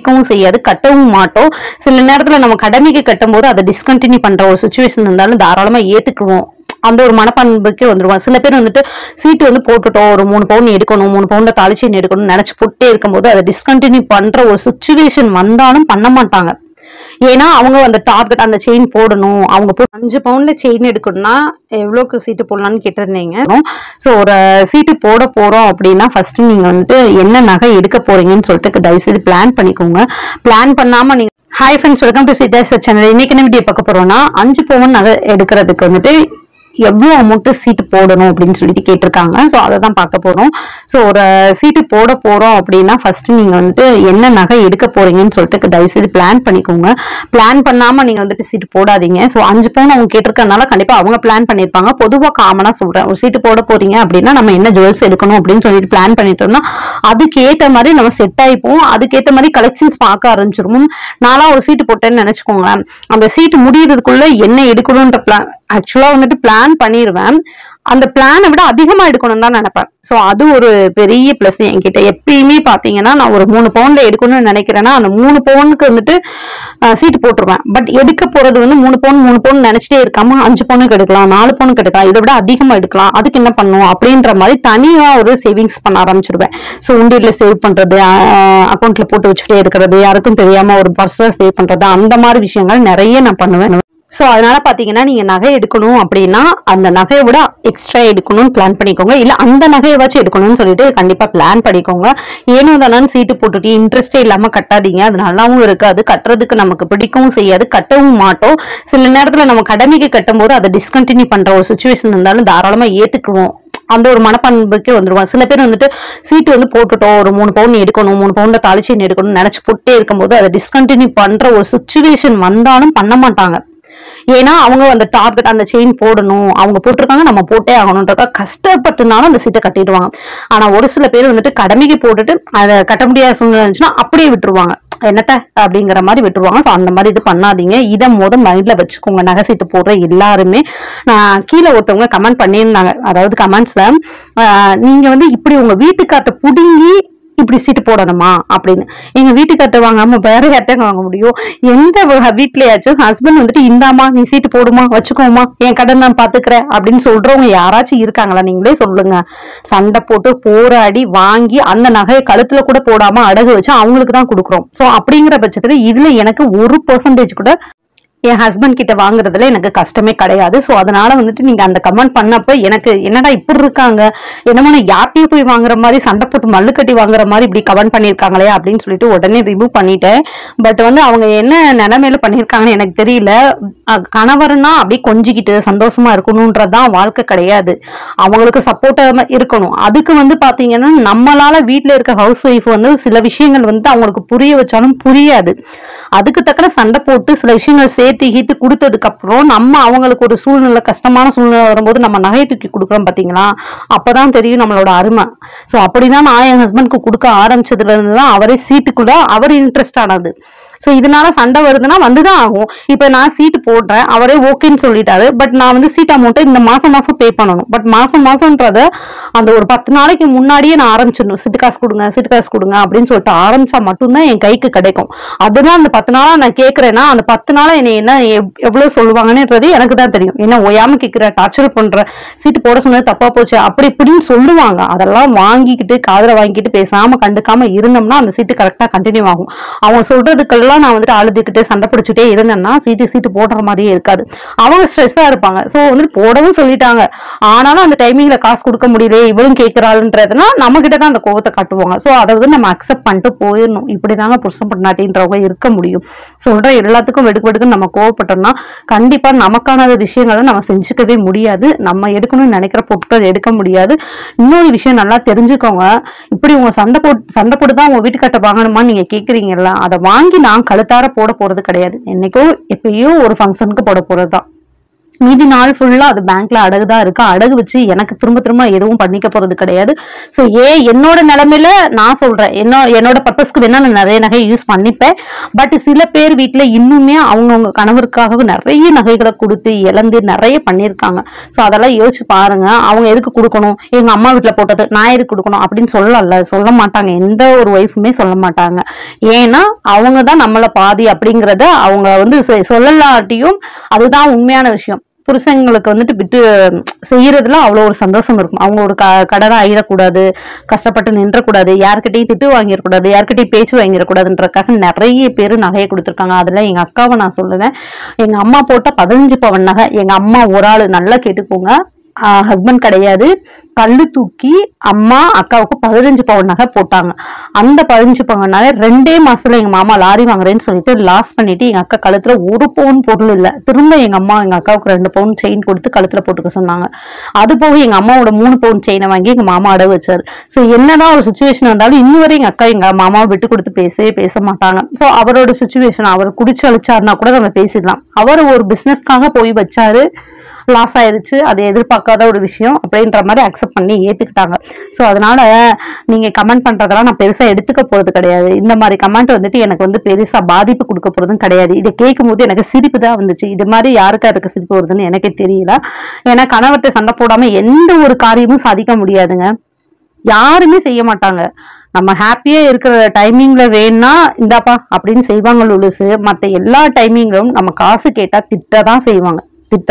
செய்யாது, கட்டவும் மாட்டோம். சில நேரத்துல நம்ம கடமைக்கு கட்டும்போது அதை டிஸ்கண்டினியூ பண்ற ஒரு சுச்சுவேஷன் இருந்தாலும் தாராளமா ஏத்துக்குவோம். அந்த ஒரு மனப்பண்புக்கே வந்துருவான். சில பேர் வந்துட்டு சீட்டு போட்டுட்டோம், ஒரு 3 பவுன் எடுக்கணும், 3 பவுன்ல தாலி செயின் எடுக்கணும்னு நினைச்சு போட்டே இருக்கும்போது அதை டிஸ்கண்டினியூ பண்ற ஒரு சுச்சுவேஷன் வந்தாலும் பண்ண மாட்டாங்க. ஏன்னா அவங்க அந்த டார்கெட் அந்த செயின் போடணும். அவங்க 5 பவுன்ல செயின் எடுக்கணும்னா எவ்வளவுக்கு சீட்டு போடலாம்னு கேட்டிருந்தீங்க. ஸோ ஒரு சீட்டு போட போறோம் அப்படின்னா ஃபர்ஸ்ட் நீங்க என்ன நகை எடுக்க போறீங்கன்னு சொல்லிட்டு தயவு செய்து பிளான் பண்ணிக்கோங்க. பிளான் பண்ணாம நீங்க ஹாய் ஃப்ரெண்ட்ஸ், வெல்கம் டு சித்தாஸ் சேனல். இன்னைக்கு என்ன வீடியோ பார்க்க போறோம்னா 5 பவுன் நகை எடுக்கிறதுக்கு எவ்வளவு அமௌண்ட் சீட்டு போடணும் அப்படின்னு சொல்லிட்டு கேட்டிருக்காங்க. ஸோ அதை தான் பார்க்க போறோம். ஸோ ஒரு சீட்டு போட போறோம் அப்படின்னா ஃபர்ஸ்ட் நீங்க என்ன நகை எடுக்க போறீங்கன்னு சொல்லிட்டு தயவு செய்து பிளான் பண்ணிக்கோங்க. பிளான் பண்ணாம நீங்க சீட்டு போடாதீங்க. ஸோ 5 பவுன் அவங்க கேட்டிருக்கனால கண்டிப்பா அவங்க பிளான் பண்ணிருப்பாங்க. பொதுவாக காமனா சொல்றேன், ஒரு சீட்டு போட போறீங்க அப்படின்னா நம்ம என்ன ஜுவல்ஸ் எடுக்கணும் அப்படின்னு சொல்லிட்டு பிளான் பண்ணிட்டோம்னா அதுக்கேற்ற மாதிரி நம்ம செட் ஆயிப்போம். அதுக்கேற்ற மாதிரி கலெக்ஷன்ஸ் பார்க்க ஆரம்பிச்சிருவோம். நான்லாம் ஒரு சீட்டு போட்டேன்னு நினைச்சுக்கோங்களேன், அந்த சீட்டு முடியறதுக்குள்ள என்ன எடுக்கணும்ன்ற பிளான் ஆக்சுவலா பிளான் பண்ணிடுவேன். அந்த பிளானை விட அதிகமா எடுக்கணும்னு தான் நினைப்பேன். ஸோ அது ஒரு பெரிய பிளஸ் என்கிட்ட. எப்பயுமே பாத்தீங்கன்னா நான் ஒரு 3 பவுன்ல எடுக்கணும்னு நினைக்கிறேன்னா அந்த 3 பவுனுக்கு சீட்டு போட்டுருவேன். பட் எடுக்க போறது 3 பவுன் நினைச்சிட்டே இருக்காம 5 பவுனுக்கு எடுக்கலாம், 4 பவுனுக்கு எடுக்கலாம், இதை விட அதிகமா எடுக்கலாம், அதுக்கு என்ன பண்ணும் அப்படின்ற மாதிரி தனியா ஒரு சேவிங்ஸ் பண்ண ஆரம்பிச்சிருவேன். ஸோ உண்டியல்ல சேவ் பண்றது, அக்கௌண்ட்ல போட்டு வச்சுட்டே இருக்கிறது, யாருக்கும் தெரியாம ஒரு பர்ஸ்ல சேவ் பண்றது, அந்த மாதிரி விஷயங்கள் நிறைய நான் பண்ணுவேன். ஸோ அதனால பாத்தீங்கன்னா நீங்க நகை எடுக்கணும் அப்படின்னா அந்த நகையை விட எக்ஸ்ட்ரா எடுக்கணும்னு பிளான் பண்ணிக்கோங்க. இல்ல அந்த நகையை வச்சு எடுக்கணும்னு சொல்லிட்டு கண்டிப்பா பிளான் பண்ணிக்கோங்க. ஏனோ தானே சீட்டு போட்டுட்டு இன்ட்ரெஸ்டே இல்லாம கட்டாதீங்க. அது நல்லாவும் இருக்காது, கட்டுறதுக்கு நமக்கு பிடிக்கவும் செய்யாது, கட்டவும் மாட்டோம். சில நேரத்துல நம்ம கடமைக்கு கட்டும் போது அதை டிஸ்கண்டினியூ பண்ற ஒரு சுச்சுவேஷன் இருந்தாலும் தாராளமா ஏத்துக்குவோம். அந்த ஒரு மனப்பண்புக்கே வந்துருவான். சில பேர் சீட்டு போட்டுட்டோம், ஒரு 3 பவுன் எடுக்கணும், 3 பவுன்ல தாலி செயின் எடுக்கணும்னு நினைச்சு போட்டே இருக்கும்போது அதை டிஸ்கண்டினியூ பண்ற ஒரு சுச்சுவேஷன் வந்தாலும் பண்ண மாட்டாங்க. ஏன்னா அவங்க அந்த டார்கெட் அந்த செயின் போடணும், அவங்க போட்டிருக்காங்க, நம்ம போட்டே ஆகணும்ன்றக்கா கஷ்டப்பட்டுனாலும் அந்த சீட்டை கட்டிடுவாங்க. ஆனா ஒரு சில பேர் கடமைக்கு போட்டுட்டு அதை கட்ட முடியாத சூழ்நிலை இருந்துச்சுன்னா அப்படியே விட்டுருவாங்க, என்னத்த அப்படிங்கிற மாதிரி விட்டுருவாங்க. ஸோ அந்த மாதிரி இது பண்ணாதீங்க. இதை மைண்ட்ல வச்சுக்கோங்க. நகை சீட்டு போடுற எல்லாருமே. கீழே ஒருத்தவங்க கமெண்ட் பண்ணியிருந்தாங்க, அதாவது கமெண்ட்ஸ்ல நீங்க இப்படி உங்க வீட்டுக்கார்ட்ட புடுங்கி இப்படி சீட்டு போடணுமா அப்படின்னு. எங்க வீட்டுக்கார்ட்ட வாங்காம வேற யார்ட்டாங்க வாங்க முடியும்? எந்த வீட்லயாச்சும் ஹஸ்பண்ட் இந்தாமா நீ சீட்டு போடுமா, வச்சுக்கோமா, என் கடன் நான் பாத்துக்கிறேன் அப்படின்னு சொல்றவங்க யாராச்சும் இருக்காங்களா? நீங்களே சொல்லுங்க. சண்டை போட்டு போராடி வாங்கி அந்த நகையை கழுத்துல கூட போடாம அடகு வச்சு அவங்களுக்கு தான் கொடுக்குறோம். சோ அப்படிங்கிற பட்சத்துல இதுல எனக்கு 1% கூட என் ஹஸ்பண்ட் கிட்ட வாங்குறதுல எனக்கு கஷ்டமே கிடையாது. சோ அதனால நீங்க அந்த கமெண்ட் பண்ணப்ப எனக்கு என்னடா இப்படி இருக்காங்க, என்னமோ யார்ட்டையும் போய் வாங்குற மாதிரி சண்டை போட்டு மல்லு கட்டி வாங்குற மாதிரி இப்படி கமெண்ட் பண்ணிருக்காங்களே அப்படின்னு சொல்லிட்டு உடனே ரிமூவ் பண்ணிட்டேன். பட் அவங்க என்ன நிலைமையில பண்ணிருக்காங்கன்னு எனக்கு தெரியல. கணவர்னா அப்படியே கொஞ்சிக்கிட்டு சந்தோஷமா இருக்கணும்ன்றதுதான் வாழ்க்கை கிடையாது. அவங்களுக்கு சப்போர்ட்டா இருக்கணும். அதுக்கு பாத்தீங்கன்னா நம்மளால வீட்டுல இருக்க ஹவுஸ் ஒய்ஃப் சில விஷயங்கள் அவங்களுக்கு புரிய வச்சாலும் புரியாது. அதுக்கு தக்கன சண்டை போட்டு சில விஷயங்கள் சேர்த்து கொடுத்ததுக்கு அப்புறம் நம்ம அவங்களுக்கு ஒரு சூழ்நிலை, கஷ்டமான சூழ்நிலை வரும்போது நம்ம நகை தூக்கி கொடுக்குறோம் பாத்தீங்களா, அப்பதான் தெரியும் நம்மளோட அருமை. சோ அப்படிதான் நான் என் ஹஸ்பண்ட்க்கு கொடுக்க ஆரம்பிச்சதுல இருந்துதான் அவரே சீட்டுக்குள்ள அவர் இன்ட்ரெஸ்ட் ஆனது. சோ இதனால சண்டை வருதுன்னா வந்துதான் ஆகும். இப்ப நான் சீட்டு போடுறேன், அவரே ஓகேன்னு சொல்லிட்டாரு. பட் நான் சீட் அமௌண்ட்டை இந்த மாசம் பே பண்ணணும். பட் மாசம்ன்றத அந்த ஒரு 10 நாளைக்கு முன்னாடியே நான் ஆரம்பிச்சிடணும். சீட்டு காசு கொடுங்க அப்படின்னு சொல்லிட்டு ஆரம்பிச்சா மட்டும்தான் என் கைக்கு கிடைக்கும். அதுதான் அந்த 10 நாளா நான் கேட்கறேன்னா அந்த 10 நாளா என்னை என்ன எவ்வளவு சொல்லுவாங்கன்றது எனக்கு தான் தெரியும். என்ன ஓயாம கேட்கிற, டார்ச்சர் பண்ற, சீட்டு போட சொன்னது தப்பா போச்சு அப்படி இப்படின்னு சொல்லுவாங்க. அதெல்லாம் வாங்கிக்கிட்டு காதுல வாங்கிட்டு பேசாம கண்டுக்காம இருந்தோம்னா அந்த சீட்டு கரெக்டா கண்டினியூ ஆகும். அவங்க சொல்றதுக்கெல்லாம் நான் அழுதுகிட்டு சண்டை பிடிச்சிட்டே இருந்தேன்னா சீட்டு போடுற மாதிரியே இருக்காது. அவங்க ஸ்ட்ரெஸ்ஸா இருப்பாங்க. சோ போடவும் சொல்லிட்டாங்க, ஆனாலும் அந்த டைமிங்ல காசு கொடுக்க முடியல, இவளும் கேட்கிறாள்ன்றதுனா நம்ம கிட்டதான் அந்த கோவத்தை காட்டுவாங்க. சோ அதை நம்ம அக்செப்ட் பண்ணிட்டு போயிடணும். இப்படிதாங்க புருஷன் பொண்டாட்டின்றவங்க இருக்க முடியும். சொல்ற எல்லாத்துக்கும் வெடுக்குன்னு நம்ம கோவப்பட்டோம்னா கண்டிப்பா நமக்கான விஷயங்களை நம்ம செஞ்சுக்கவே முடியாது. நம்ம எடுக்கணும்னு நினைக்கிற பொருட்கள் எடுக்க முடியாது. இன்னொரு விஷயம் நல்லா தெரிஞ்சுக்கோங்க, இப்படி உங்க சண்டை போட்டுதான் உங்க வீட்டுக்கார்ட்ட வாங்கணுமா நீங்க கேக்குறீங்கல்ல, அதை வாங்கி நான் கழுத்தார போட போறது கிடையாது. என்னைக்கோ எப்பயோ ஒரு ஃபங்க்ஷனுக்கு போட போறதுதான். மீதி நாள் ஃபுல்லா அது பேங்க்ல அடகுதான் இருக்கு. அடகு வச்சு எனக்கு திரும்ப திரும்ப எதுவும் பண்ணிக்க போறது கிடையாது. சோ என்னோட நிலைமையில நான் சொல்றேன், என்னோட பர்பஸ்க்கு வேணா நான் நிறைய நகை யூஸ் பண்ணிப்பேன். பட் சில பேர் வீட்டுல இன்னுமே அவங்கவுங்க கணவருக்காக நிறைய நகைகளை கொடுத்து இழந்து நிறைய பண்ணியிருக்காங்க. சோ அதெல்லாம் யோசிச்சு பாருங்க. அவங்க எதுக்கு கொடுக்கணும், எங்க அம்மா வீட்டுல போட்டது நான் எதுக்கு கொடுக்கணும் அப்படின்னு சொல்ல மாட்டாங்க. எந்த ஒரு ஒய்ஃபுமே சொல்ல மாட்டாங்க. ஏன்னா அவங்கதான் நம்மள பாதி அப்படிங்கறத அவங்க வந்து சொல்லலாட்டியும் அதுதான் உண்மையான விஷயம். புருஷங்களுக்கு வந்துட்டு விட்டு செய்யறதுல அவ்வளவு ஒரு சந்தோஷம் இருக்கும். அவங்க ஒரு கடனை ஆயிடக்கூடாது, கஷ்டப்பட்டு நின்றக்கூடாது, யார்கிட்டையும் திட்டு வாங்கிடக்கூடாது, யார்கிட்டையும் பேச்சு வாங்கிடக்கூடாதுன்றதுக்காக நிறைய பேரு நகையை கொடுத்துருக்காங்க. அதுல எங்க அக்காவை நான் சொல்லுவேன். எங்க அம்மா போட்ட 15 பவன் நகை, எங்க அம்மா ஒரு ஆளு நல்லா கேட்டுக்கோங்க, ஹஸ்பண்ட் கிடையாது, கல்லு தூக்கி அம்மா அக்காவுக்கு 15 பவுன் நகை போட்டாங்க. அந்த 15 பவுன் நகை 2 மாசத்துல எங்க மாமா லாரி வாங்குறேன்னு சொல்லிட்டு லாஸ் பண்ணிட்டு எங்க அக்கா கழுத்துல 1 பவுன் பொருள் இல்ல. திரும்ப எங்க அம்மா எங்க அக்காவுக்கு 2 பவுன் செயின் கொடுத்து கழுத்துல போட்டுக்க சொன்னாங்க. அது போக எங்க அம்மாவோட 3 பவுன் செயினை வாங்கி எங்க மாமா அடகு வச்சாரு. சோ என்னதான் ஒரு சுச்சுவேஷன் இருந்தாலும் இன்னும் வரை எங்க அக்கா எங்க மாமாவை விட்டு கொடுத்து பேச மாட்டாங்க. சோ அவரோட சுச்சுவேஷன், அவர் குடிச்சு அழிச்சாருன்னா கூட நம்ம பேசிடலாம். அவர் ஒரு பிசினஸ்க்காக போய் வச்சாரு, லாஸ் ஆயிருச்சு, அது எதிர்பார்க்காத ஒரு விஷயம் அப்படின்ற மாதிரி அக்செப்ட் பண்ணி ஏத்துக்கிட்டாங்க. சோ அதனால நீங்க கமெண்ட் பண்றதெல்லாம் நான் பெருசா எடுத்துக்க போறது கிடையாது. இந்த மாதிரி கமெண்ட் வந்துட்டு எனக்கு வந்து பெருசா பாதிப்பு கொடுக்க போறதும் கிடையாது. இதை கேட்கும் போது எனக்கு சிரிப்பு தான் வந்துச்சு. இது மாதிரி யாருக்கா இருக்கு சிரிப்பு வருதுன்னு எனக்கே தெரியல. ஏன்னா கணவர்கிட்ட சண்டை போடாம எந்த ஒரு காரியமும் சாதிக்க முடியாதுங்க. யாருமே செய்ய மாட்டாங்க. நம்ம ஹாப்பியா இருக்கிற டைமிங்ல வேணா இந்தாப்பா அப்படின்னு செய்வாங்க லுலுசு. மத்த எல்லா டைமிங்லும் நம்ம காசு கேட்டா திட்டதான் செய்வாங்க,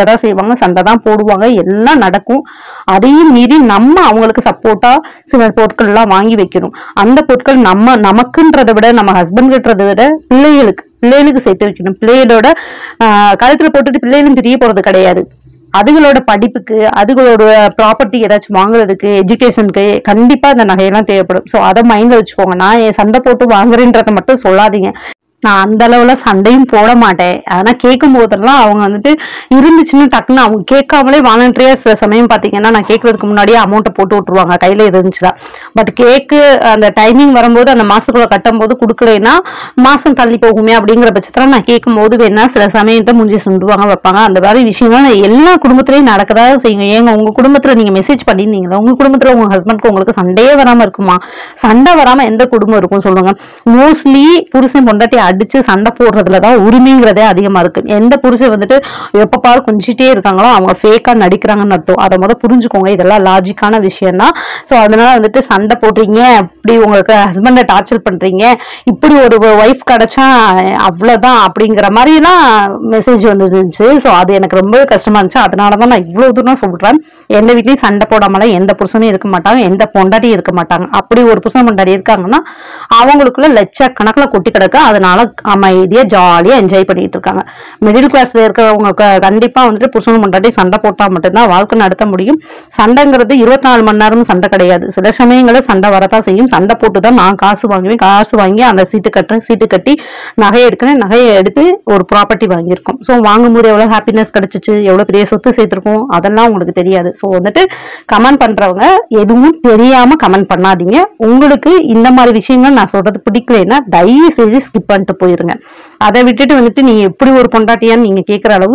சண்டை தான் போடுவாங்க, எல்லாம் நடக்கும். அதையும் மீறி நம்ம அவங்களுக்கு சப்போர்ட்டா சில பொருட்கள் எல்லாம் வாங்கி வைக்கணும். அந்த பொருட்கள் நமக்குன்றதை விட, நம்ம ஹஸ்பண்ட் கிட்டதை விட பிள்ளைகளுக்கு சேர்த்து வைக்கணும். பிள்ளைகளோட கழுத்துல போட்டுட்டு பிள்ளைகளும் தெரிய போறது கிடையாது. அதுகளோட படிப்புக்கு, அதுகளோட ப்ராப்பர்ட்டி ஏதாச்சும் வாங்குறதுக்கு, எஜுகேஷனுக்கு கண்டிப்பா இந்த நகையெல்லாம் தேவைப்படும். சோ அதை மைண்ட்ல வச்சுக்கோங்க. நான் என் சண்டை போட்டு வாங்குறேன்றதை மட்டும் சொல்லாதீங்க. நான் அந்த அளவுல சண்டையும் போட மாட்டேன். ஆனா கேட்கும் போதெல்லாம் அவங்க வந்துட்டு இருந்துச்சுன்னு டக்குன்னு அவங்க கேட்காமலே வாலண்டரியா சில சமயம் பாத்தீங்கன்னா நான் கேட்கறதுக்கு முன்னாடியே அமௌண்ட்டை போட்டு விட்டுருவாங்க கையில இருந்துச்சுன்னா. பட் கேக்கு அந்த டைமிங் வரும்போது அந்த மாசத்துக்குள்ள கட்டும் போது கொடுக்கலைன்னா மாசம் தள்ளி போகுமே அப்படிங்கிற பட்சத்துல நான் கேட்கும் போது வேணா சில சமயத்தை முடிஞ்சு சுண்டுவாங்க, வைப்பாங்க. அந்த மாதிரி விஷயங்கள் எல்லா குடும்பத்திலயும் நடக்கதான் செய்யுங்க. ஏங்க உங்க குடும்பத்துல நீங்க மெசேஜ் பண்ணியிருந்தீங்களா, உங்க குடும்பத்துல உங்க ஹஸ்பண்ட்க்கு உங்களுக்கு சண்டையே வராம இருக்குமா? சண்டை வராம எந்த குடும்பம் இருக்கும் சொல்லுங்க? மோஸ்ட்லி புருஷன் பொண்டாட்டி அடிச்சு சண்டை போடுறதுலதான் உரிமைங்கிறதே அதிகமா இருக்கு. எந்த புருஷன் வந்துட்டு எப்ப பாரு கொஞ்சிட்டே இருக்காங்களோ அவங்க ஃபேக்கா நடிக்கிறாங்கன்னு அர்த்தம். அதை புரிஞ்சுக்கோங்க. இதெல்லாம் லாஜிக்கான விஷயம் தான். சோ அதனால வந்துட்டு சண்டை போடுறீங்க, இப்படி உங்களுக்கு ஹஸ்பண்டை டார்ச்சர் பண்றீங்க, இப்படி ஒரு ஒய்ஃப் கிடைச்சா அவ்வளவுதான் அப்படிங்கிற மாதிரி எல்லாம் மெசேஜ் வந்துருந்துச்சு. சோ அது எனக்கு ரொம்ப கஷ்டமா இருந்துச்சு. அதனாலதான் நான் இவ்வளவு தூரம் சொல்றேன். எந்த வீட்லயும் சண்டை போடாமல எந்த புருஷனும் இருக்க மாட்டாங்க, எந்த பொண்டாட்டியும் இருக்க மாட்டாங்க. அப்படி ஒரு புருஷன் பொண்டாட்டி இருக்காங்கன்னா அவங்களுக்குள்ள லட்சக்கணக்குல கொட்டி கிடக்கு. அதனால அமைதியா ஜாலியா என்ஜாய் பண்ணிட்டு இருக்காங்க. மிடில் கிளாஸ்ல இருக்கிறவங்க கண்டிப்பா வந்துட்டு புருஷன் பொண்டாட்டி சண்டை போட்டா மட்டும்தான் வாழ்க்கை நடத்த முடியும். சண்டைங்கிறது 24 மணி நேரமும் சண்டை கிடையாது. சில சமயங்களில் சண்டை வரத்தான் செய்யும். சண்டை போட்டுதான் நான் காசு வாங்குவேன், காசு வாங்கி அந்த சீட்டு கட்டி நகையை எடுக்கிறேன், நகையை எடுத்து ஒரு ப்ராப்பர்ட்டி வாங்கியிருக்கோம். ஸோ வாங்கும்போது எவ்வளவு ஹாப்பினஸ் கிடைச்சிச்சு, எவ்வளவு பெரிய சொத்து சேர்த்திருக்கோம், அதெல்லாம் உங்களுக்கு தெரியாது. ஸோ வந்துட்டு கமெண்ட் பண்றவங்க எதுவும் தெரியாம கமெண்ட் பண்ணாதீங்க. உங்களுக்கு இந்த மாதிரி விஷயங்கள் நான் சொல்றது பிடிக்கலைன்னா தயவு செய்து ஸ்கிப் பண்ணிட்டு போயிருங்க. அதை விட்டுட்டு வந்துட்டு நீங்க எப்படி ஒரு பொண்டாட்டியான்னு நீங்க கேட்கிற அளவு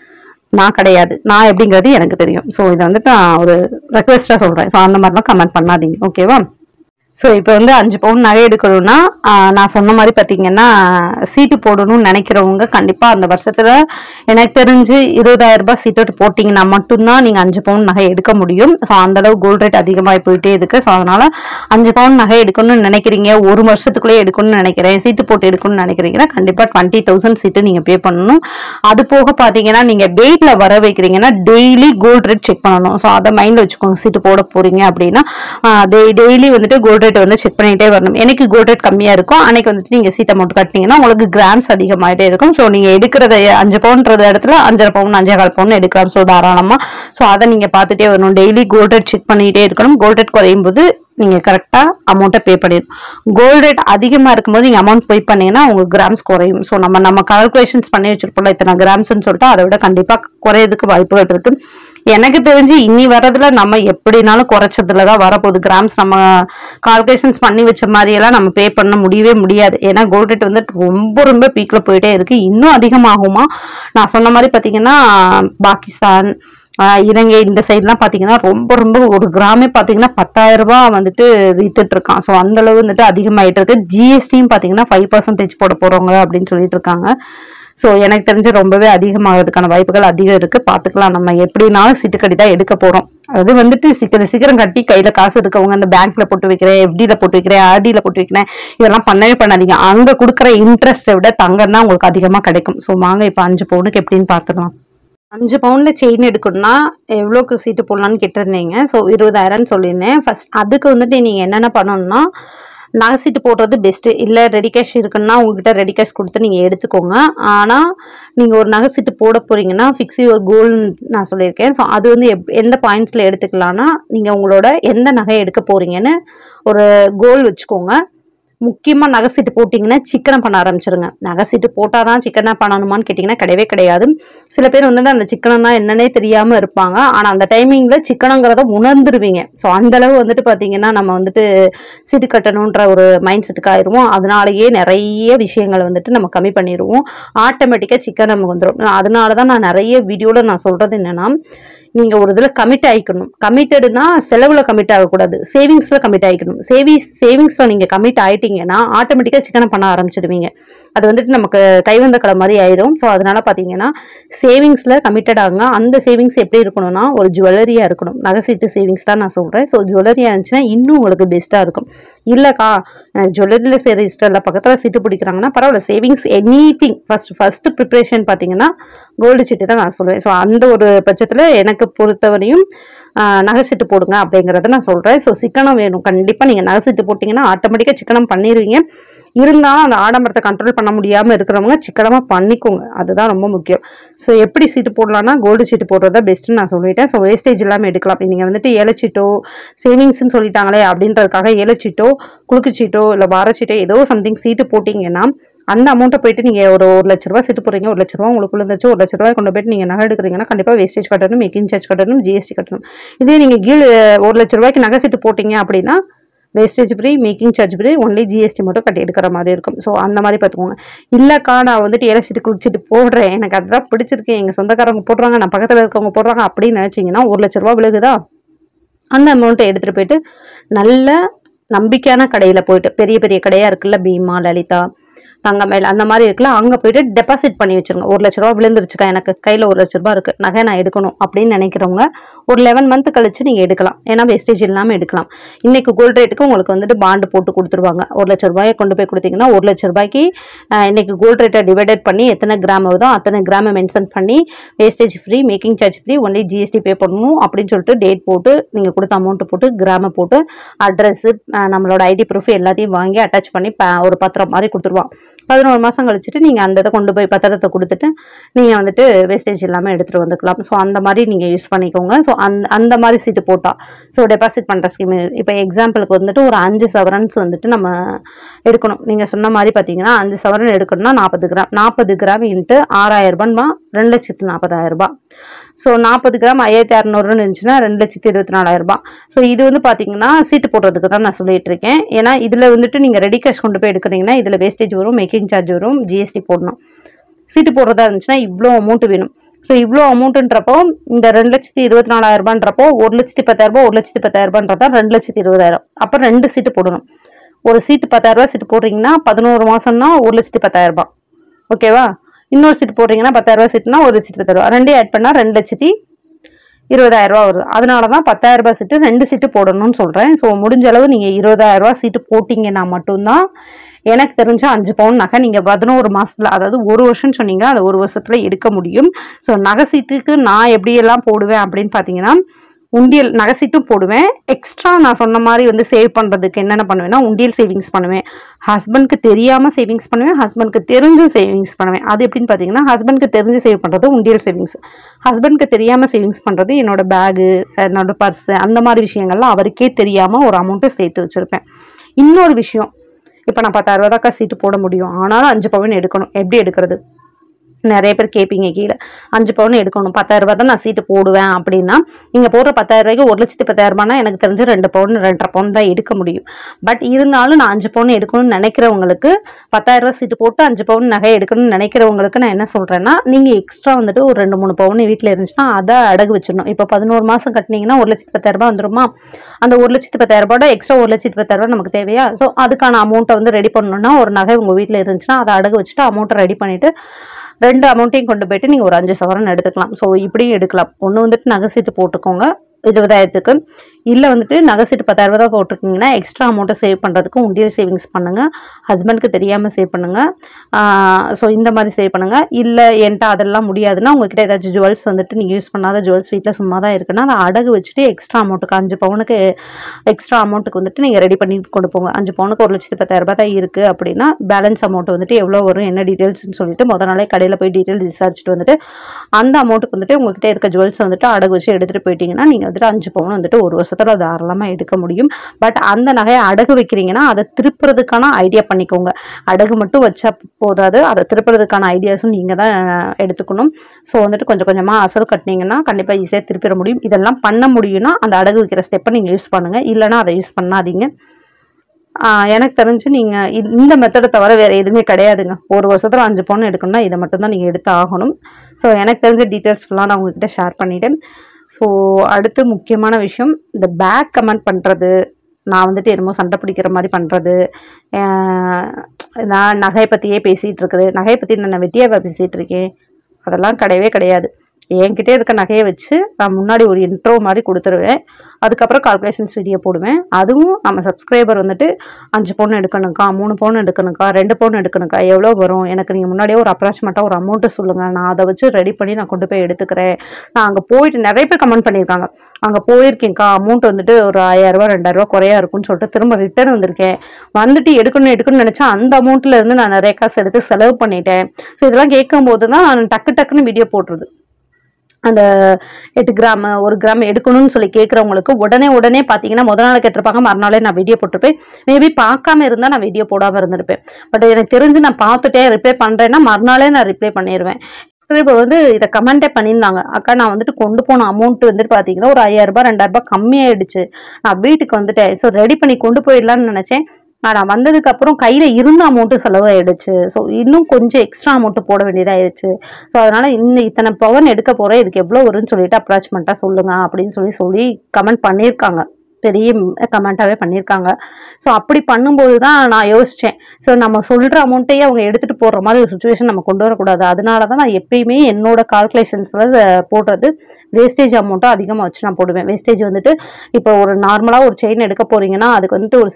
நான் கிடையாது. நான் எப்படிங்கிறது எனக்கு தெரியும். சோ இதை வந்துட்டு நான் ஒரு ரெக்வெஸ்டா சொல்றேன். சோ அந்த மாதிரிலாம் கமெண்ட் பண்ணாதீங்க, ஓகேவா? ஸோ இப்போ வந்து 5 பவுன் நகை எடுக்கணும்னா நான் சொன்ன மாதிரி பார்த்தீங்கன்னா சீட்டு போடணும்னு நினைக்கிறவங்க கண்டிப்பா அந்த வருஷத்துல எனக்கு தெரிஞ்சு 20,000 ரூபாய் சீட்டு போட்டிங்கன்னா மட்டும்தான் நீங்க 5 பவுன் நகை எடுக்க முடியும். ஸோ அந்த அளவு கோல்ட் ரேட் அதிகமாகி போயிட்டே இருக்கு. ஸோ அதனால 5 பவுன் நகை எடுக்கணும்னு நினைக்கிறீங்க, ஒரு வருஷத்துக்குள்ளே எடுக்கணும்னு நினைக்கிறேன், சீட்டு போட்டு எடுக்கணும்னு நினைக்கிறீங்கன்னா கண்டிப்பா 20,000 சீட்டு நீங்க பே பண்ணணும். அது போக பாத்தீங்கன்னா நீங்க டேட்ல வர வைக்கிறீங்கன்னா டெய்லி கோல்ட் ரேட் செக் பண்ணணும். ஸோ அதை மைண்ட்ல வச்சுக்கோங்க. சீட்டு போட போறீங்க அப்படின்னா டெய்லி வந்துட்டு கோல்ட் ரேட் வந்து செக் பண்ணிட்டே வரணும். எனக்கு கோல்ட் ரேட் கம்மியா இருக்கும் அன்னைக்கு வந்துட்டு நீங்க சீட் அமௌண்ட் கட்டினீங்கன்னா உங்களுக்கு கிராம்ஸ் அதிகமாயிட்டே இருக்கும். ஸோ நீங்க எடுக்கிறத 5 பவுன்றது இடத்துல 5.5 பவுன் 5.25 பவுன் எடுக்கலாம். ஸோ தாராளமா ஸோ அதை நீங்க பார்த்துட்டே வரணும். டெய்லி கோல்ட் ரேட் செக் பண்ணிட்டே இருக்கணும். கோல்ட் ரேட் குறையும் போது நீங்க கரெக்டா அமௌண்ட்டை பே பண்ணிடணும். கோல்ட் ரேட் அதிகமா இருக்கும்போது நீங்க அமௌண்ட் பே பண்ணீங்கன்னா உங்களுக்கு கிராம்ஸ் குறையும். ஸோ நம்ம கால்குலேஷன்ஸ் பண்ணி வச்சிருப்போம்ல இத்தனை கிராம்ஸ்ன்னு சொல்லிட்டு அதை விட கண்டிப்பா குறையதுக்கு வாய்ப்புகள் இருக்கு. எனக்கு தெரிஞ்சு இனி வரதுல நம்ம எப்படினாலும் குறைச்சதுலதான் வரப்போகுது. கிராம்ஸ் நம்ம கால்குலேஷன்ஸ் பண்ணி வச்ச மாதிரி எல்லாம் நம்ம பே பண்ண முடியவே முடியாது. ஏன்னா கோல்ட் ரேட் வந்து ரொம்ப ரொம்ப பீக்ல போயிட்டே இருக்கு. இன்னும் அதிகமாகுமா? நான் சொன்ன மாதிரி பாத்தீங்கன்னா பாகிஸ்தான், இலங்கை இந்த சைட்லாம் பாத்தீங்கன்னா ரொம்ப ரொம்ப ஒரு கிராமே பாத்தீங்கன்னா 10,000 ரூபாய் வந்துட்டு வித்துட்டு இருக்கான். ஸோ அந்த அளவு வந்துட்டு அதிகமாயிட்டு இருக்கு. ஜிஎஸ்டியும் பாத்தீங்கன்னா 5% போட போறவங்க அப்படின்னு சொல்லிட்டு இருக்காங்க. ஸோ எனக்கு தெரிஞ்சு ரொம்பவே அதிகமாகிறதுக்கான வாய்ப்புகள் அதிகம் இருக்கு. பாத்துக்கலாம். நம்ம எப்படினாலும் சீட்டு கட்டி தான் எடுக்க போறோம். அது வந்துட்டு சீக்கிரம் கட்டி கையில காசு இருக்கவங்க அந்த பேங்க்ல போட்டு வைக்கிறேன், எஃப்டில போட்டு வைக்கிறேன், ஆர்டில போட்டு வைக்கிறேன், இதெல்லாம் பண்ணவே பண்ணாதீங்க. அங்க கொடுக்குற இன்ட்ரெஸ்ட்டை விட தங்கம் தான் உங்களுக்கு அதிகமா கிடைக்கும். ஸோ வாங்க இப்ப 5 பவுனுக்கு எப்படின்னு பாத்துக்கலாம். 5 பவுன்ல செயின் எடுக்கணும்னா எவ்வளோக்கு சீட்டு போடலான்னு கேட்டிருந்தீங்க. ஸோ 20,000 சொல்லியிருந்தேன். ஃபர்ஸ்ட் அதுக்கு வந்துட்டு நீங்க என்னென்ன பண்ணணும்னா, நகை சீட்டு போடுறது பெஸ்ட். இல்ல ரெடி கேஷ் இருக்குன்னா உங்ககிட்ட ரெடி கேஷ் கொடுத்து நீங்க எடுத்துக்கோங்க. ஆனா நீங்க ஒரு நகை சீட்டு போட போறீங்கன்னா ஃபிக்ஸ் யுவர் கோல் நான் சொல்லியிருக்கேன். ஸோ அது வந்து எந்த பாயிண்ட்ஸ்ல எடுத்துக்கலாம்னா, நீங்க உங்களோட எந்த நகை எடுக்க போறீங்கன்னு ஒரு கோல் வச்சுக்கோங்க. முக்கியமா நகை சீட்டு போட்டீங்கன்னா சிக்கனம் பண்ண ஆரம்பிச்சிருங்க. நகை சீட்டு போட்டாதான் சிக்கனா பண்ணணுமான்னு கேட்டீங்கன்னா கிடையவே கிடையாது. சில பேர் வந்துட்டு அந்த சிக்கனம் தான் என்னன்னே தெரியாம இருப்பாங்க. ஆனா அந்த டைமிங்ல சிக்கனங்கிறத உணர்ந்துருவீங்க. ஸோ அந்த அளவு வந்துட்டு பாத்தீங்கன்னா நம்ம வந்துட்டு சீட்டு கட்டணுன்ற ஒரு மைண்ட் செட்டுக்கு ஆயிடுவோம். அதனாலயே நிறைய விஷயங்களை வந்துட்டு நம்ம கம்மி பண்ணிடுவோம். ஆட்டோமேட்டிக்கா சிக்கன் நமக்கு வந்துடும். அதனாலதான் நான் நிறைய வீடியோல நான் சொல்றது என்னன்னா, நீங்க ஒரு இதுல கமிட் ஆயிக்கணும். கமிட்டடுனா செலவுல கமிட் ஆகக்கூடாது, சேவிங்ஸ்ல கமிட் ஆயிக்கணும். சேவிங்ஸ்ல நீங்க கமிட் ஆயிட்டீங்கன்னா ஆட்டோமேட்டிக்கா சிக்கனம் பண்ண ஆரம்பிச்சிடுவீங்க. அது வந்துட்டு நமக்கு கைவந்த கடை மாதிரி ஆயிடும். ஸோ அதனால பாத்தீங்கன்னா சேவிங்ஸ்ல கமிட்டட் ஆகுங்க. அந்த சேவிங்ஸ் எப்படி இருக்கணும்னா ஒரு ஜுவல்லரியா இருக்கணும். நகைசீட்டு சேவிங்ஸ் தான் நான் சொல்றேன். ஸோ ஜுவல்லரியா இருந்துச்சுன்னா இன்னும் உங்களுக்கு பெஸ்டா இருக்கும். இல்லக்கா ஜுவல்லரியில சரி இஷ்டம் இல்லை, பக்கத்துல சீட்டு பிடிக்கிறாங்கன்னா பரவாயில்ல, savings anything first preparation பாத்தீங்கன்னா கோல்டு சீட்டு தான் நான் சொல்லுவேன். ஸோ அந்த ஒரு பட்சத்துல எனக்கு பொறுத்தவரையும் நகை சீட்டு போடுங்க அப்படிங்கறத நான் சொல்றேன். ஸோ சிக்கனம் வேணும். கண்டிப்பா நீங்க நகை சீட்டு போட்டீங்கன்னா ஆட்டோமேட்டிக்கா சிக்கனம் பண்ணிடுவீங்க. இருந்தாலும் அந்த ஆடம்பரத்தை கண்ட்ரோல் பண்ண முடியாம இருக்கிறவங்க சிக்கனமா பண்ணிக்கோங்க. அதுதான் ரொம்ப முக்கியம். ஸோ எப்படி சீட்டு போடலாம்னா கோல்டு சீட்டு போடுறதா பெஸ்ட்னு நான் சொல்லிட்டேன். ஸோ வேஸ்டேஜ் இல்லாமல் எடுக்கலாம். நீங்க வந்துட்டு ஏலச்சீட்டோ சேவிங்ஸ்ன்னு சொல்லிட்டாங்களே அப்படின்றதுக்காக ஏலச்சீட்டோ குலுக்குச்சீட்டோ இல்லை வாரச்சீட்டோ ஏதோ சம்திங் சீட்டு போட்டீங்கன்னா அந்த அமௌண்ட்டை போயிட்டு நீங்க ஒரு 1,00,000 சீட்டு போடுறீங்க. 1,00,000 உங்களுக்கு இருந்துச்சு. 1,00,000 கொண்டு போயிட்டு நீங்க நகை எடுக்கிறீங்கன்னா கண்டிப்பா வேஸ்டேஜ் கட்டணும், மேக்கிங் சார்ஜ் கட்டணும், ஜிஎஸ்டி கட்டணும். இதே நீங்க 1,00,000 நகை சீட்டு போட்டீங்க அப்படின்னா wastage free, making charge free, only GST மட்டும் கட்டி எடுக்கிற மாதிரி இருக்கும். ஸோ அந்த மாதிரி பார்த்துக்கோங்க. இல்லக்கா நான் வந்துட்டு ஏலச்சீட்டு குளிச்சுட்டு போடுறேன், எனக்கு அதுதான் பிடிச்சிருக்கு, எங்க சொந்தக்காரங்க போடுறாங்க, நான் பக்கத்துல இருக்கவங்க போடுறாங்க அப்படின்னு நினைச்சீங்கன்னா 1,00,000 விழுகுதா, அந்த அமௌண்ட்டை எடுத்துட்டு போயிட்டு நல்ல நம்பிக்கையான கடையில போயிட்டு, பெரிய பெரிய கடையா இருக்குல்ல, பீமா, லலிதா, தங்கமேல் அந்த மாதிரி இருக்குல்ல, அங்க போயிட்டு டெபாசிட் பண்ணி வச்சிருங்க. 1,00,000 விழுந்துருச்சுக்கா, எனக்கு கையில 1,00,000 இருக்கு, நகை நான் எடுக்கணும் அப்படின்னு நினைக்கிறவங்க ஒரு 11 மந்த் கழிச்சு நீங்க எடுக்கலாம். ஏன்னா வேஸ்டேஜ் இல்லாம எடுக்கலாம். இன்னைக்கு கோல்ட் ரேட்டுக்கு உங்களுக்கு வந்துட்டு பாண்டு போட்டு கொடுத்துருவாங்க. 1,00,000 கொண்டு போய் கொடுத்தீங்கன்னா 1,00,000 இன்னைக்கு கோல்ட் ரேட்டை டிவைடட் பண்ணி எத்தனை கிராம் வருதோ அத்தனை கிராமை மென்ஷன் பண்ணி wastage free, making charge free, only GST pay பண்ணணும் அப்படின்னு சொல்லிட்டு டேட் போட்டு நீங்க கொடுத்த அமௌண்ட் போட்டு கிராம போட்டு அட்ரஸ், நம்மளோட ஐடி ப்ரூஃப் எல்லாத்தையும் வாங்கி அட்டாச் பண்ணி ஒரு பத்திரம் மாதிரி கொடுத்துருவான். 11 மாசம் கழிச்சுட்டு நீங்க அந்த இதை கொண்டு போய் பத்திரத்தை கொடுத்துட்டு நீங்க வந்துட்டு வேஸ்டேஜ் இல்லாம எடுத்துட்டு வந்துக்கலாம். ஸோ அந்த மாதிரி நீங்க யூஸ் பண்ணிக்கோங்க. ஸோ அந்த மாதிரி சீட்டு போட்டா ஸோ டெபாசிட் பண்ற ஸ்கீம். இப்போ எக்ஸாம்பிளுக்கு வந்துட்டு ஒரு 5 சவரன்ஸ் வந்துட்டு நம்ம எடுக்கணும். நீங்க சொன்ன மாதிரி பாத்தீங்கன்னா 5 சவரன் எடுக்கணும்னா 40 கிராம் இன்ட்டு 6,000 ரூபாய்மா 2,40,000. ஸோ 40 கிராம் 5,600 இருந்துச்சுன்னா 2,24,000. ஸோ இது வந்து பாத்தீங்கன்னா சீட்டு போடுறதுக்கு தான் நான் சொல்லிட்டு இருக்கேன். ஏன்னா இதுல வந்துட்டு நீங்க ரெடி கேஷ் கொண்டு போய் எடுக்கிறீங்கன்னா இதுல வேஸ்டேஜ் வரும், மேக்கிங் சார்ஜ் வரும், ஜிஎஸ்டி போடணும். சீட்டு போடுறதா இருந்துச்சுன்னா இவ்வளோ அமௌண்ட் வேணும். ஸோ இவ்வளோ அமௌண்ட்ன்றப்போ இந்த 2,24,000 1,10,000 1,10,000 2,20,000. அப்போ 2 சீட்டு போடணும். ஒரு சீட்டு 10,000 சீட்டு போடுறீங்கன்னா 11 மாசம்னா 1,10,000. ஓகேவா? இன்னொரு சீட்டு போடுறீங்கன்னா 10,000 சீட்டுனா 1,10,000. ரெண்டையும் ஆட் பண்ணா 2,20,000 வருது. அதனாலதான் 10,000 சீட்டு 2 சீட்டு போடணும்னு சொல்றேன். ஸோ முடிஞ்ச அளவு நீங்க 20,000 சீட்டு போட்டீங்கன்னா மட்டும்தான் எனக்கு தெரிஞ்ச 5 பவுன் நகை நீங்க 11 மாசத்துல, அதாவது 1 வருஷம் சொன்னீங்க, அந்த 1 வருஷத்துல எடுக்க முடியும். ஸோ நகை சீட்டுக்கு நான் எப்படி எல்லாம் போடுவேன் அப்படின்னு பாத்தீங்கன்னா, உண்டியல் நகை சீட்டும் போடுவேன். எக்ஸ்ட்ரா நான் சொன்ன மாதிரி வந்து சேவ் பண்றதுக்கு என்னென்ன பண்ணுவேன்னா உண்டியல் சேவிங்ஸ் பண்ணுவேன். ஹஸ்பண்ட்க்கு தெரியாம சேவிங்ஸ் பண்ணுவேன், ஹஸ்பண்ட்க்கு தெரிஞ்சு சேவிங்ஸ் பண்ணுவேன். அது எப்படின்னு பாத்தீங்கன்னா ஹஸ்பண்ட்க்கு தெரிஞ்சு சேவ் பண்றது உண்டியல் சேவிங்ஸ், ஹஸ்பண்ட்க்கு தெரியாம சேவிங்ஸ் பண்றது என்னோட பேகு, என்னோட பர்ஸ், அந்த மாதிரி விஷயங்கள்லாம் அவருக்கே தெரியாம ஒரு அமௌண்ட்டை சேர்த்து வச்சிருப்பேன். இன்னொரு விஷயம், இப்ப நான் 10,000 சீட்டு போட முடியும், ஆனாலும் 5 பவுன் எடுக்கணும். எப்படி எடுக்கிறது? நிறைய பேர் கேட்பீங்க கீழே 5 பவுன் எடுக்கணும் 10,000 ரூபாய் தான் நான் சீட்டு போடுவேன் அப்படின்னா நீங்க போடுற 10,000 ரூபாய்க்கு 1,10,000 ரூபாய்னா எனக்கு தெரிஞ்சு 2 பவுன் 2.5 பவுன் தான் எடுக்க முடியும். பட் இருந்தாலும் நான் 5 பவுன் எடுக்கணும்னு நினைக்கிறவங்களுக்கு 10,000 ரூபாய் சீட்டு போட்டு 5 பவுன் நகை எடுக்கணும்னு நினைக்கிறவங்களுக்கு நான் என்ன சொல்றேன்னா நீங்க எக்ஸ்ட்ரா வந்துட்டு ஒரு 2-3 பவுன் வீட்டில் இருந்துச்சுன்னா அதை அடகு வச்சிடணும். இப்போ 11 மாசம் கட்டினீங்கன்னா 1,10,000 ரூபாய் வந்துருமா? அந்த 1,10,000 ரூபாய் எக்ஸ்ட்ரா 1,10,000 ரூபாய் நமக்கு தேவையா? ஸோ அதுக்கான அமௌண்ட்டை வந்து ரெடி பண்ணணும்னா ஒரு நகை உங்க வீட்டில் இருந்துச்சுன்னா அதை அடகு வச்சுட்டு அமௌண்ட்டை ரெடி பண்ணிட்டு 2 அமௌண்ட்டையும் கொண்டு போயிட்டு நீங்க ஒரு 5 சவரன் எடுத்துக்கலாம். ஸோ இப்படியும் எடுக்கலாம். ஒன்று வந்துட்டு நகை சீட்டு போட்டுக்கோங்க 20,000க்கு, இல்லை வந்துட்டு நகை சீட்டு 10,000 தான் போட்டிருக்கீங்கன்னா எக்ஸ்ட்ரா அமௌண்ட்டை சேவ் பண்ணுறதுக்கு உண்டியல் சேவிங்ஸ் பண்ணுங்க. ஹஸ்பண்டுக்கு தெரியாமல் சேவ் பண்ணுங்க. ஸோ இந்த மாதிரி சேவ் பண்ணுங்க. இல்லை என்கிட்ட அதெல்லாம் முடியாதுன்னா உங்ககிட்ட ஏதாச்சும் ஜுவல்ஸ் வந்துட்டு நீங்கள் யூஸ் பண்ணாத ஜுவல்ஸ் வீட்டில் சும்மா தான் இருக்குன்னா அதை அடகு வச்சுட்டு எக்ஸ்ட்ரா அமௌண்ட்டுக்கு 5 பவுனுக்கு எக்ஸ்ட்ரா அமௌண்ட்டுக்கு வந்துட்டு நீங்கள் ரெடி பண்ணி கொண்டு போங்க. 5 பவுனுக்கு 1,10,000 ரூபாய் தான் இருக்குது அப்படின்னா பேலன்ஸ் அமௌண்ட் வந்துட்டு எவ்வளோ வரும் என்ன டீட்டெயில்ஸ்னு சொல்லிட்டு முத நாளே கடையில் போய் டீட்டெயில் விசாரிச்சுட்டு வந்துட்டு அந்த அமௌண்ட்டுக்கு வந்துட்டு உங்ககிட்ட இருக்க ஜுவல்ஸ் வந்துட்டு அடகு வச்சு எடுத்துகிட்டு போயிட்டீங்கன்னா நீங்கள் வந்துட்டு 5 பவுன் வந்துட்டு ஒரு வருஷத்துல தாராளமாக எடுக்க முடியும். பட் அந்த நகையை அடகு வைக்கிறீங்கன்னா அதை திருப்புறதுக்கான ஐடியா பண்ணிக்கோங்க. அடகு மட்டும் வச்சா போதாது, அதை திருப்புறதுக்கான ஐடியாஸும் நீங்கள் தான் எடுத்துக்கணும். ஸோ வந்துட்டு கொஞ்சம் கொஞ்சமாக அசல் கட்டினீங்கன்னா கண்டிப்பாக ஈஸியாக திருப்பிட முடியும். இதெல்லாம் பண்ண முடியும்னா அந்த அடகு வைக்கிற ஸ்டெப்பை நீங்கள் யூஸ் பண்ணுங்க. இல்லைன்னா அதை யூஸ் பண்ணாதீங்க. எனக்கு தெரிஞ்சு நீங்கள் இந்த மெத்தடை தவிர வேறு எதுவுமே கிடையாதுங்க. ஒரு வருஷத்தில் 5 பவுன் எடுக்கணும்னா இதை மட்டும்தான் நீங்கள் எடுத்து ஆகணும். ஸோ எனக்கு தெரிஞ்ச டீட்டெயில்ஸ் ஃபுல்லாக நான் உங்ககிட்ட ஷேர் பண்ணிட்டேன். ஸோ அடுத்து முக்கியமான விஷயம் இந்த பேட் கமெண்ட் பண்ணுறது, நான் வந்துட்டு என்னமோ சண்டை பிடிக்கிற மாதிரி பண்ணுறது, நான் நகையை பற்றியே பேசிகிட்டு இருக்குது, நகையை பற்றி நான் வெட்டியாக பேசிகிட்டு இருக்கேன், அதெல்லாம் கிடையவே கிடையாது. என்கிட்டே இருக்க நகையை வச்சு நான் முன்னாடி ஒரு இன்ட்ரோ மாதிரி கொடுத்துருவேன். அதுக்கப்புறம் கால்குலேஷன்ஸ் வீடியோ போடுவேன். அதுவும் நம்ம சப்ஸ்கிரைபர் வந்துட்டு 5 பவுன் எடுக்கணுக்கா, 3 பவுன் எடுக்கணுக்கா, 2 பவுன் எடுக்கணுக்கா, எவ்வளோ வரும் எனக்கு நீங்கள் முன்னாடியே ஒரு அப்ராக்சிமேட்டாக ஒரு அமௌண்ட்டு சொல்லுங்கள், நான் அதை வச்சு ரெடி பண்ணி நான் கொண்டு போய் எடுத்துக்கிறேன். நான் அங்கே போயிட்டு நிறைய பேர் கமெண்ட் பண்ணியிருக்காங்க, அங்கே போயிருக்கேன்க்கா அமௌண்ட் வந்துட்டு ஒரு 1,000 ரூபா 2,000 ரூபா குறையா இருக்குன்னு சொல்லிட்டு திரும்ப ரிட்டர்ன் வந்திருக்கேன். வந்துட்டு எடுக்கணும்னு நினச்சா அந்த அமௌண்ட்டில் இருந்து நான் நிறைய காசு எடுத்து செலவு பண்ணிட்டேன். ஸோ இதெல்லாம் கேட்கும்போது தான் நான் டக்குன்னு வீடியோ போட்டுருது. அந்த 8 கிராம் 1 கிராம் எடுக்கணும்னு சொல்லி கேட்குறவங்களுக்கு உடனே பார்த்தீங்கன்னா முத நாள் கேட்டிருப்பாங்க, மறுநாளே நான் வீடியோ போட்டிருப்பேன். மேபி பார்க்காம இருந்தால் நான் வீடியோ போடாமல் இருந்திருப்பேன். பட் எனக்கு தெரிஞ்சு நான் பார்த்துட்டே ரிப்ளை பண்ணுறேன்னா மறுநாளே நான் ரிப்ளை பண்ணிடுவேன். இப்போ வந்து இதை கமெண்டே பண்ணியிருந்தாங்க, அக்கா நான் வந்துட்டு கொண்டு போன அமௌண்ட் வந்துட்டு பார்த்தீங்கன்னா ஒரு 5,000 ரூபாய் 2,000 ரூபாய் கம்மியாயிடுச்சு, நான் வீட்டுக்கு வந்துட்டேன். ஸோ ரெடி பண்ணி கொண்டு போயிடலான்னு நினச்சேன். நான் வந்ததுக்கு அப்புறம் கையில இருந்த அமௌண்ட் செலவாயிடுச்சு. ஸோ இன்னும் கொஞ்சம் எக்ஸ்ட்ரா அமௌண்ட் போட வேண்டியதாயிடுச்சு. ஸோ அதனால இத்தனை பவுன் எடுக்க போறேன், இதுக்கு எவ்வளவு வரும்னு சொல்லிட்டு அப்ராச்மெண்ட்டா சொல்லுங்க அப்படின்னு சொல்லி கமெண்ட் பண்ணியிருக்காங்க. பெரிய கமெண்டாவே பண்ணியிருக்காங்க. ஸோ அப்படி பண்ணும்போது தான் நான் யோசிச்சேன், ஸோ நம்ம சொல்ற அமௌண்ட்டையே அவங்க எடுத்துட்டு போடுற மாதிரி ஒரு சுச்சுவேஷன் நம்ம கொண்டு வரக்கூடாது. அதனால தான் நான் எப்பயுமே என்னோட கால்குலேஷன்ஸ்ல போடுறது வேஸ்டேஜ் அமௌண்ட்டும் அதிகமாக வச்சு நான் போடுவேன். வேஸ்டேஜ் வந்துட்டு இப்போ ஒரு நார்மலாக ஒரு செயின் எடுக்க போறீங்கன்னா அதுக்கு வந்துட்டு ஒரு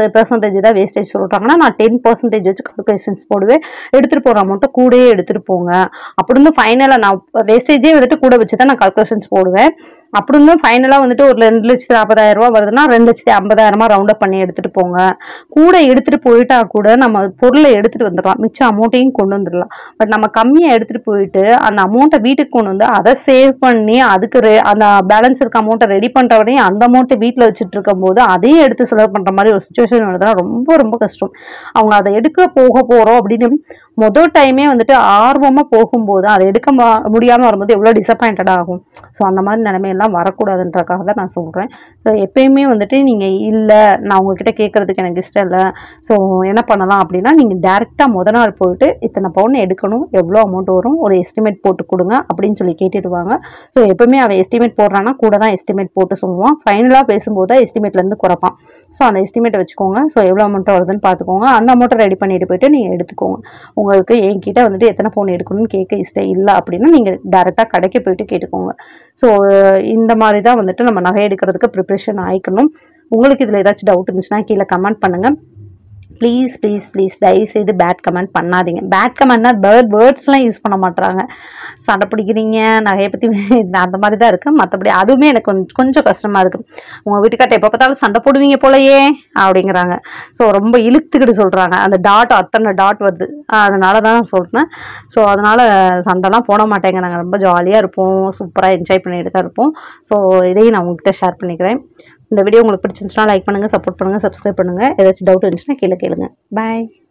6% தான் வேஸ்டேஜ் சொல்றாங்கன்னா நான் 10% வச்சு கால்குலேஷன்ஸ் போடுவேன். எடுத்துட்டு போகிற அமௌண்ட்டை கூடயே எடுத்துட்டு போங்க அப்படின்னு ஃபைனலாக நான் வேஸ்டேஜே வந்துட்டு கூட வச்சு தான் நான் கால்குலேஷன்ஸ் போடுவேன். அப்படி இருந்தும் ஃபைனலாக வந்துட்டு ஒரு 2,40,000 ரூபா வருதுன்னா 2,50,000 ரவுண்ட் அப் பண்ணி எடுத்துட்டு போங்க. கூட எடுத்துட்டு போயிட்டா கூட நம்ம பொருளை எடுத்துட்டு வந்துடலாம், மிச்சம் அமௌண்ட்டையும் கொண்டு வந்துடலாம். பட் நம்ம கம்மியாக எடுத்துட்டு போயிட்டு அந்த அமௌண்ட்டை வீட்டுக்கு கொண்டு வந்து அதை சேவ் பண்ணி அதுக்கு அந்த பேலன்ஸ் இருக்க அமௌண்ட்டை ரெடி பண்ற வரையும் அந்த அமௌண்ட்டை வீட்டில் வச்சுட்டு இருக்கும் போது அதையும் எடுத்து செலவு பண்ற மாதிரி ஒரு சுச்சுவேஷன் வருதுன்னா ரொம்ப ரொம்ப கஷ்டம். அவங்க அதை எடுக்க போறோம் அப்படின்னு முதல் டைமே வந்துட்டு ஆர்வமா போகும்போது அதை எடுக்க முடியாம வரும்போது எவ்வளவு டிசப்பாயிண்டட் ஆகும். ஸோ அந்த மாதிரி நிலைமையெல்லாம் வரக்கூடாதுன்றதுக்காக தான் நான் சொல்றேன். ஸோ எப்பயுமே வந்துட்டு நீங்க இல்லை நான் உங்ககிட்ட கேட்கறதுக்கு எனக்கு இஷ்டம் இல்லை, ஸோ என்ன பண்ணலாம் அப்படின்னா நீங்க டைரக்டா முத நாள் போயிட்டு இத்தனை பவுன் எடுக்கணும், எவ்வளோ அமௌண்ட் வரும், ஒரு எஸ்டிமேட் போட்டு கொடுங்க அப்படின்னு சொல்லி கேட்டுடுவாங்க. ஸோ எப்பவுமே அவன் எஸ்டிமேட் போடுறான்னா கூட தான் எஸ்டிமேட் போட்டு சொல்லுவான். ஃபைனலாக பேசும்போது தான் எஸ்டிமேட்ல இருந்து குறைப்பான். ஸோ அந்த எஸ்டிமேட்டை வச்சுக்கோங்க. ஸோ எவ்வளோ அமௌண்ட் வருதுன்னு பார்த்துக்கோங்க. அந்த அமௌண்ட்டை ரெடி பண்ணிட்டு போயிட்டு நீங்க எடுத்துக்கோங்க. உங்களுக்கு என்கிட்ட வந்துட்டு எத்தனை பவுன் எடுக்கணும்னு கேட்க இஷ்டம் இல்லை அப்படின்னா நீங்கள் டைரெக்டாக கடைக்கு போயிட்டு கேட்டுக்கோங்க. ஸோ இந்த மாதிரி தான் வந்துட்டு நம்ம நகை எடுக்கிறதுக்கு ப்ரிப்ரேஷன் ஆயிக்கணும். உங்களுக்கு இதில் ஏதாச்சும் டவுட் இருந்துச்சுன்னா கீழே கமெண்ட் பண்ணுங்கள். ப்ளீஸ் ப்ளீஸ் ப்ளீஸ் தயவுசெய்து பேட் கமெண்ட் பண்ணாதீங்க. பேட் கமெண்ட்னா வேர்ட்ஸ்லாம் யூஸ் பண்ண மாட்டுறாங்க. சண்டை பிடிக்கிறீங்க நகையை பற்றி அந்த மாதிரி தான் இருக்குது. மற்றபடி அதுவுமே எனக்கு கொஞ்சம் கஷ்டமாக இருக்குது. உங்கள் வீட்டுக்கார்ட்ட எப்போ பார்த்தாலும் சண்டை போடுவீங்க போலையே அப்படிங்கிறாங்க. ஸோ ரொம்ப இழுத்துக்கிட்டு சொல்கிறாங்க. அந்த அத்தனை டாட் வருது, அதனால தான் சொல்கிறேன். ஸோ அதனால் சண்டைலாம் போட மாட்டேங்க. நாங்கள் ரொம்ப ஜாலியாக இருப்போம், சூப்பராக என்ஜாய் பண்ணிட்டு தான் இருப்போம். ஸோ இதையும் நான் உங்ககிட்ட ஷேர் பண்ணிக்கிறேன். இந்த வீடியோ உங்களுக்கு பிடிச்சிருந்துச்சுன்னா லைக் பண்ணுங்கள், சப்போர்ட் பண்ணுங்கள், சப்ஸ்கிரைப் பண்ணுங்கள். ஏதாச்சும் டவுட் இருந்துச்சுன்னா கீழே கேளுங்க. பாய்.